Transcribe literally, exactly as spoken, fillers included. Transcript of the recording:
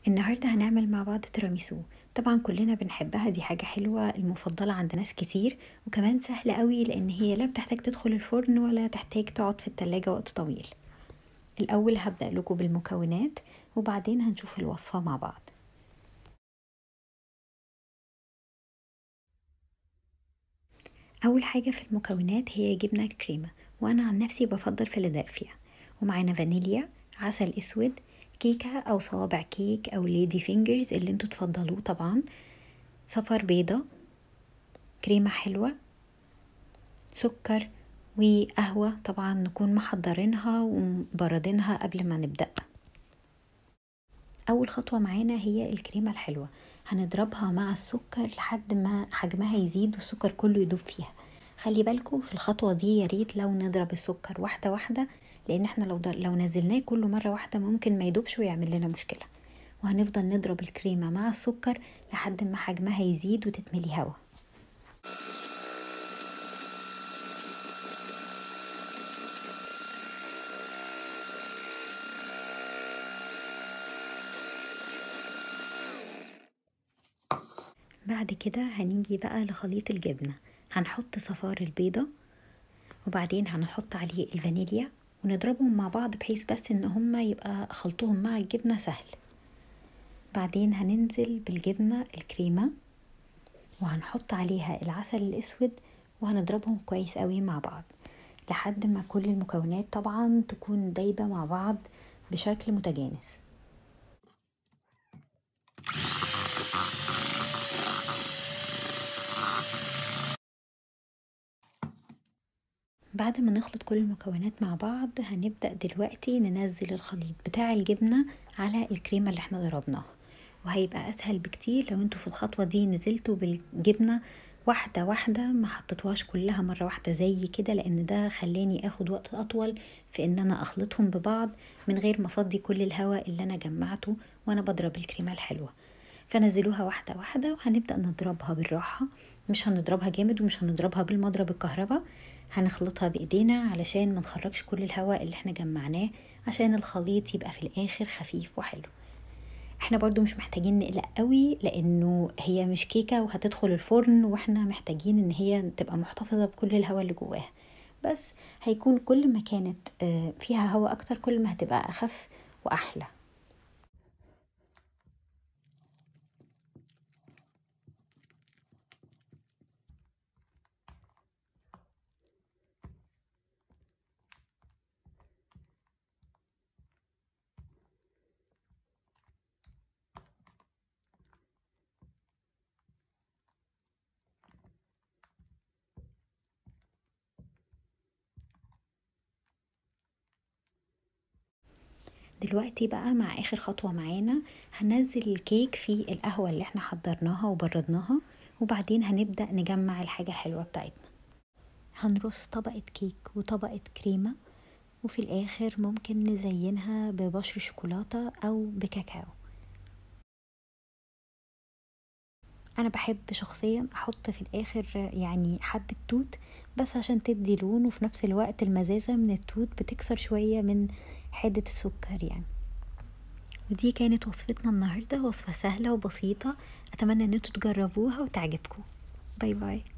النهاردة هنعمل مع بعض تيراميسو. طبعا كلنا بنحبها، دي حاجة حلوة المفضلة عند ناس كتير، وكمان سهلة قوي لان هي لا بتحتاج تدخل الفرن ولا تحتاج تقعد في التلاجة وقت طويل. الاول هبدأ لكم بالمكونات وبعدين هنشوف الوصفة مع بعض. اول حاجة في المكونات هي جبنة كريمة، وانا عن نفسي بفضل فيلادلفيا، ومعانا فانيليا، عسل اسود، كيكة او صوابع كيك او ليدي فينجرز اللي انتوا تفضلوه طبعا، صفار بيضة، كريمة حلوة، سكر، وقهوة طبعا نكون محضرينها وبردينها قبل ما نبدأ. اول خطوة معانا هي الكريمة الحلوة، هنضربها مع السكر لحد ما حجمها يزيد والسكر كله يدوب فيها. خلي بالكم في الخطوة دي يا ريت لو نضرب السكر واحدة واحدة، لان احنا لو لو نزلناه كله مرة واحدة ممكن ما يدوبش ويعمل لنا مشكلة. وهنفضل نضرب الكريمة مع السكر لحد ما حجمها يزيد وتتملي هوا. بعد كده هنيجي بقى لخليط الجبنة، هنحط صفار البيضة وبعدين هنحط عليه الفانيليا ونضربهم مع بعض بحيث بس ان هما يبقى خلطهم مع الجبنة سهل. بعدين هننزل بالجبنة الكريمة وهنحط عليها العسل الاسود وهنضربهم كويس قوي مع بعض لحد ما كل المكونات طبعا تكون دايبة مع بعض بشكل متجانس. بعد ما نخلط كل المكونات مع بعض هنبدأ دلوقتي ننزل الخليط بتاع الجبنة على الكريمة اللي احنا ضربناها، وهيبقى اسهل بكتير لو انتوا في الخطوة دي نزلتوا بالجبنة واحدة واحدة، ما حطيتوهاش كلها مرة واحدة زي كده، لان ده خلاني اخد وقت اطول في ان انا اخلطهم ببعض من غير ما افضي كل الهواء اللي انا جمعته وانا بضرب الكريمة الحلوة. فنزلوها واحدة واحدة وهنبدأ نضربها بالراحة، مش هنضربها جامد ومش هنضربها بالمضرب الكهرباء، هنخلطها بايدينا علشان ما نخرجش كل الهواء اللي احنا جمعناه، عشان الخليط يبقى في الاخر خفيف وحلو. احنا برضو مش محتاجين نقلق قوي لانه هي مش كيكة وهتدخل الفرن، واحنا محتاجين ان هي تبقى محتفظة بكل الهواء اللي جواها، بس هيكون كل ما كانت فيها هواء اكتر كل ما هتبقى اخف واحلى. دلوقتي بقى مع اخر خطوة معانا، هننزل الكيك في القهوة اللي احنا حضرناها وبردناها، وبعدين هنبدأ نجمع الحاجة الحلوة بتاعتنا. هنرص طبقة كيك وطبقة كريمة، وفي الاخر ممكن نزينها ببشر شوكولاتة او بكاكاو. انا بحب شخصيا احط في الاخر يعني حبة توت بس عشان تدي لون، وفي نفس الوقت المزازة من التوت بتكسر شوية من حادة السكر يعني. ودي كانت وصفتنا النهاردة، وصفة سهلة وبسيطة، اتمنى ان انتوا تجربوها وتعجبكم. باي باي.